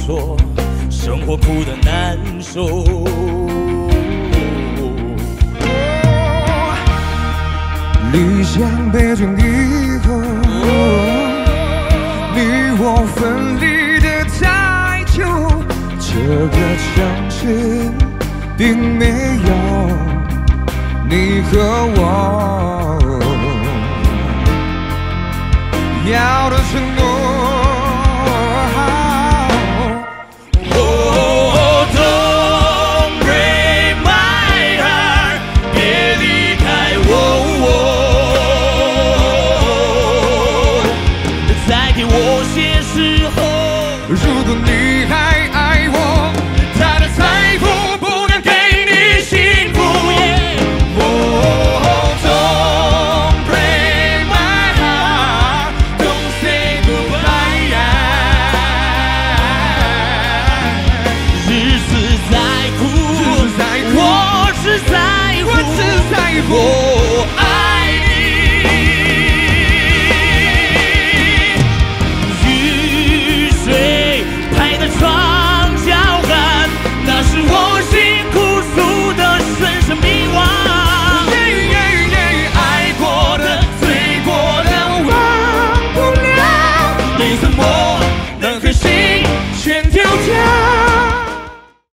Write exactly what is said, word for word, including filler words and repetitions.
错，生活苦得难受。 理想北京以后，你我分离的太久，这个城市并没有你和我要的承诺。如果你还爱我，他的财富不能给你幸福。Oh, don't break my heart, don't say goodbye。日子再苦，我只在乎，我只在乎。